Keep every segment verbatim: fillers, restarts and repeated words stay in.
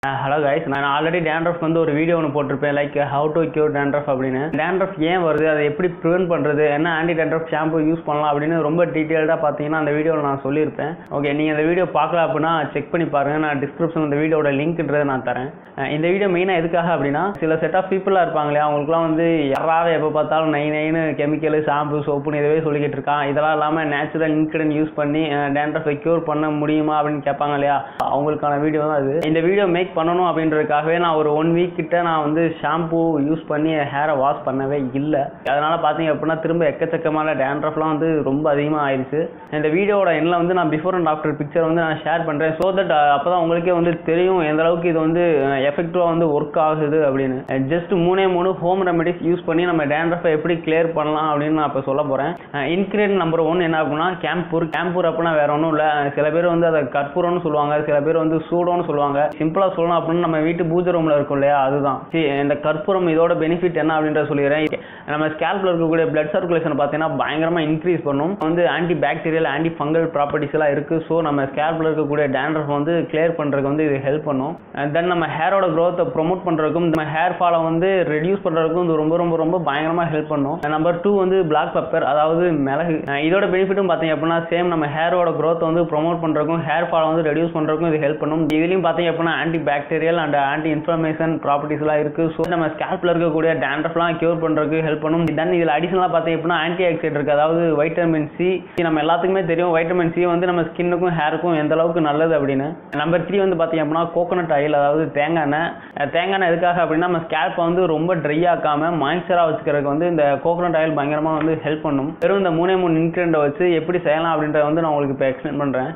Hello guys, நான் already dandruff வந்து ஒரு வீடியோ ஒன்று போட்டிருப்பேன், like how to cure dandruff அப்படின்னு. டேண்ட்ரஃப் ஏன் வருது, அதை எப்படி ப்ரிவென்ட் பண்ணுறது, என்ன ஆன்டி டேண்ட்ரஃப் ஷாம்பு யூஸ் பண்ணலாம் அப்படின்னு ரொம்ப டீட்டெயில்டாக பார்த்தீங்கன்னா அந்த வீடியோவில் நான் சொல்லியிருப்பேன். ஓகே, நீங்கள் அந்த வீடியோ பார்க்கல அப்படின்னா செக் பண்ணி பாருங்கள். நான் டிஸ்கிரிப்ஷன் இந்த வீடியோட லிங்க்ன்றதை நான் தரேன். இந்த வீடியோ மெயினாக எதுக்காக அப்படின்னா, சில செட் ஆஃப் பீப்புளாக இருப்பாங்க இல்லையா, அவங்களுக்குலாம் வந்து யாராவது எப்போ பார்த்தாலும் நை நைன்னு கெமிக்கல் ஷாம்பு சோப்புன்னு இதுவே சொல்லிக்கிட்டு இருக்கான். இதெல்லாம் இல்லாமல் நேச்சுரல் இன்கிரிடியன்ட் யூஸ் பண்ணி டேண்ட்ரஃபை கியூர் பண்ண முடியுமா அப்படின்னு கேட்பாங்க இல்லையா, அவங்களுக்கான வீடியோ தான் அது. இந்த வீடியோ மேக் பண்ணணும் அப்படின்றதுக்காகவே நான் ஒரு ஒன் வீக் கிட்ட நான் வந்து ஷாம்பு யூஸ் பண்ணி ஹேரை வாஷ் பண்ணவே இல்லை. அதனால பார்த்தீங்க அப்படின்னா திரும்ப எக்கச்சக்கமான டேண்ட்ரஃப்லாம் வந்து ரொம்ப அதிகமாக ஆயிடுச்சு. இந்த வீடியோட எண்ணில் வந்து நான் பிஃபோர் அண்ட் ஆஃப்டர் பிக்சர் வந்து நான் ஷேர் பண்ணுறேன். ஸோ தட் அப்போ தான் உங்களுக்கே வந்து தெரியும் எந்த அளவுக்கு இது வந்து எஃபெக்டிவாக வந்து ஒர்க் ஆகுது அப்படின்னு. ஜஸ்ட் மூணே மூணு ஹோம் ரெமெடிஸ் யூஸ் பண்ணி நம்ம டேண்ட்ரஃபை எப்படி கிளியர் பண்ணலாம் அப்படின்னு நான் இப்போ சொல்ல போகிறேன். இன்கிரியன்ட் நம்பர் ஒன் என்ன அப்படின்னா கேம்பூர். கேம்பூர் அப்படின்னா வேற ஒன்றும் இல்லை. சில பேர் வந்து அதை கற்பூரம்னு சொல்லுவாங்க, சில பேர் வந்து சூடோன்னு சொல்லுவாங்க. சிம்பிளாக சொல்லணும் அப்படின்னு நம்ம வீட்டு பூஜை ரூமில் இருக்கும் இல்லையா, அதுதான் இந்த கற்பூரம். இதோட பெனிஃபிட் என்ன அப்படின்றத சொல்லிடுறேன். நம்ம ஸ்கேல்ப்ல இருக்கக்கூடிய பிளட் சர்க்குலேஷன் பார்த்தீங்கன்னா பயங்கரமாக இன்க்ரீஸ் பண்ணும். வந்து anti bacterial anti fungal properties எல்லாம் இருக்குது. ஸோ நம்ம ஸ்கேல்ப்ல இருக்கக்கூடிய டேண்ட்ரஃப் வந்து கிளியர் பண்ணுறதுக்கு வந்து இது ஹெல்ப் பண்ணும். தென் நம்ம ஹேரோட க்ரோத்தை ப்ரொமோட் பண்ணுறதுக்கும் நம்ம ஹேர் ஃபாலை வந்து ரெடியூஸ் பண்ணுறதுக்கும் இது ரொம்ப ரொம்ப ரொம்ப பயங்கரமாக ஹெல்ப் பண்ணும். நம்பர் டூ வந்து பிளாக் பெப்பர், அதாவது மிளகு. இதோட பெனிஃபிட்டும் பார்த்தீங்க அப்படின்னா சேம், நம்ம ஹேரோட க்ரோத்தை வந்து ப்ரொமோட் பண்ணுறதுக்கும் ஹேர் ஃபாலை வந்து ரெடியூஸ் பண்ணுறதுக்கும் இது ஹெல்ப் பண்ணும். இதுலையும் பார்த்தீங்க அப்படின்னா anti bacterial and anti inflammation properties எல்லாம் இருக்கு. ஸோ நம்ம ஸ்கேல்ப்ல இருக்கக்கூடிய டேண்ட்ரஃப்லாம் கியூர் பண்றதுக்கு ஹெல்ப் பண்ணும். தென் இதில் அடிஷனலாக பார்த்தீங்க அப்படின்னா ஆன்டி ஆக்சிடென்ட் இருக்கு, அதாவது வைட்டமின் சி. நம்ம எல்லாத்துக்குமே தெரியும் வைட்டமின் சி வந்து நம்ம ஸ்கின்னுக்கும் ஹேருக்கும் எந்த அளவுக்கு நல்லது அப்படின்னு. நம்பர் த்ரீ வந்து பார்த்தீங்க அப்படின்னா கோகோனட் ஆயில், அதாவது தேங்காய் எண்ணெய். தேங்காய் எண்ணெய் எதுக்காக அப்படின்னா நம்ம ஸ்கேல்ப்பை வந்து ரொம்ப ட்ரை ஆக்காம மாய்ஸ்சராக வச்சுக்கிறதுக்கு வந்து இந்த கோகோனட் ஆயில் பயங்கரமாக வந்து ஹெல்ப் பண்ணும். வெறும் இந்த மூணே மூணு இன்கிரியன்ட்டை வச்சு எப்படி செய்யலாம் அப்படின்றத வந்து நான் உங்களுக்கு இப்போ எக்ஸ்பிளைன் பண்ணுறேன்.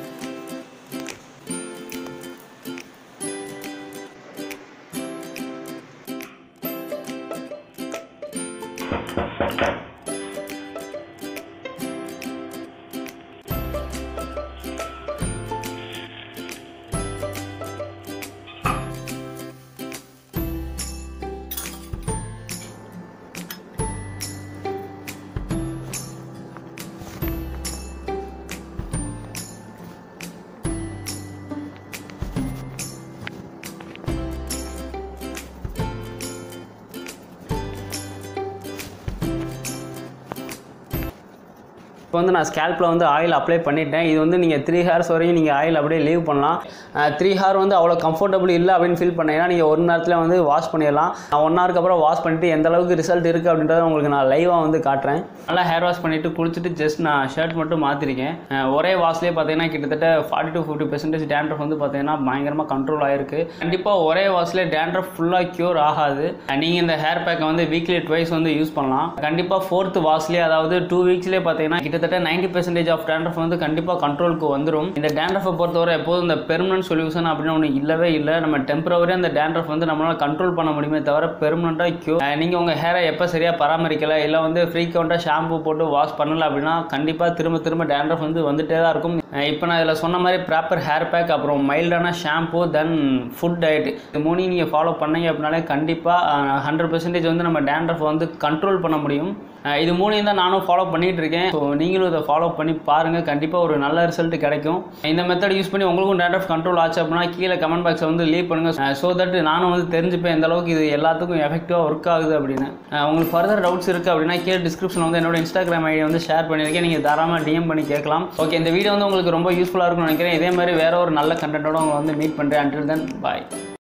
இப்போ வந்து நான் ஸ்கேல்ப்பில் வந்து ஆயில் அப்ளை பண்ணிட்டேன். இது வந்து நீங்கள் த்ரீ ஹார்ஸ் வரையும் நீங்கள் ஆயில் அப்படியே லீவ் பண்ணலாம். த்ரீ ஹார் வந்து அவ்வளோ கம்ஃபர்டபுள் இல்லை அப்படின்னு ஃபீல் பண்ணீங்கன்னா நீங்கள் ஒரு நேரத்தில் வந்து வாஷ் பண்ணிடலாம். நான் ஒன் ஹவருக்கு அப்புறம் வாஷ் பண்ணிவிட்டு எந்த அளவுக்கு ரிசல்ட் இருக்குது அப்படின்றத உங்களுக்கு நான் லைவாக வந்து காட்டுறேன். நல்லா ஹேர் வாஷ் பண்ணிவிட்டு குளிச்சுட்டு ஜஸ்ட் நான் ஷர்ட் மட்டும் மாற்றிருக்கேன். ஒரே வாஷ்லேயே பார்த்தீங்கன்னா கிட்டத்தட்ட forty to fifty percentage dandruff வந்து பார்த்தீங்கன்னா பயங்கரமாக கண்ட்ரோல் ஆகிருக்கு. கண்டிப்பாக ஒரே வாஷ்லேயே டேண்ட்ரஃப் ஃபுல்லாக க்யூர் ஆகாது. நீங்கள் இந்த ஹேர் பேக்கை வந்து வீக்லி ட்வைஸ் வந்து யூஸ் பண்ணலாம். கண்டிப்பாக ஃபோர்த் வாஷ்லேயே, அதாவது டூ வீக்ஸ்லேயே பார்த்தீங்கன்னா கிட்டத்தட்ட நைன்டி பெர்சன்டேஜ் ஆஃப் டேண்ட்ரஃப் வந்து கண்டிப்பாக கண்ட்ரோலுக்கு வந்துடும். இந்த டேண்ட்ரஃபை பொறுத்தவரை எப்போதும் இந்த பெர்மனன்ட் சொல்யூஷன் அப்படின்னு ஒன்று இல்லவே இல்லை. நம்ம டெம்பரவரியாக அந்த டேண்ட்ரஃப் வந்து நம்மளால் கண்ட்ரோல் பண்ண முடியுமே தவிர பெர்மனண்டாக க்யூர். நீங்கள் உங்கள் ஹேரை எப்போ சரியாக பராமரிக்கலை, இல்லை வந்து ஃப்ரீக்வெண்ட்டாக ஷாம்பு போட்டு வாஷ் பண்ணலை அப்படின்னா கண்டிப்பாக திரும்ப திரும்ப டேண்ட்ரஃப் வந்து வந்துட்டே தான் இருக்கும். இப்போ நான் இதில் சொன்ன மாதிரி ப்ராப்பர் ஹேர் பேக், அப்புறம் மைல்டான ஷாம்பு, தென் ஃபுட் டயட், இது மூணையும் நீங்கள் ஃபாலோ பண்ணீங்க அப்படின்னாலே கண்டிப்பாக ஹண்ட்ரட் பெர்சன்டேஜ் வந்து நம்ம டேண்ட்ரஃப் வந்து கண்ட்ரோல் பண்ண முடியும். இது மூணையும் தான் நானும் ஃபாலோ பண்ணிகிட்டு இருக்கேன். ஸோ நீங்களும் இதை ஃபாலோ பண்ணி பாருங்கள், கண்டிப்பாக ஒரு நல்ல ரிசல்ட் கிடைக்கும். இந்த மெத்தட் யூஸ் பண்ணி உங்களுக்கும் டேண்ட்ரஃப் கண்ட்ரோல் ஆச்சு அப்படின்னா கீழே கமெண்ட் பாக்ஸை வந்து லீவ் பண்ணுங்கள். ஸோ தட் நானும் வந்து தெரிஞ்சுப்பேன் எந்த அளவுக்கு இது எல்லாத்துக்கும் எஃபெக்டிவாக ஒர்க் ஆகுது அப்படின்னு. உங்களுக்கு ஃபர்தர் டவுட்ஸ் இருக்குது அப்படின்னா கீழே டிஸ்கிரிப்ஷனில் வந்து என்னோட இன்ஸ்டாகிராம் ஐடி வந்து ஷேர் பண்ணியிருக்கேன், நீங்கள் தாராளமாக டிஎம் பண்ணி கேட்கலாம். ஓகே, இந்த வீடியோ வந்து உங்களுக்கு ரொம்ப யூஸ்ஃபுல்லாக இருக்கும்னு நினைக்கிறேன். இதே மாதிரி வேற ஒரு நல்ல கண்டென்ட்டோட உங்களை வந்து மீட் பண்ணுறேன். அன்டில் தென் பாய்.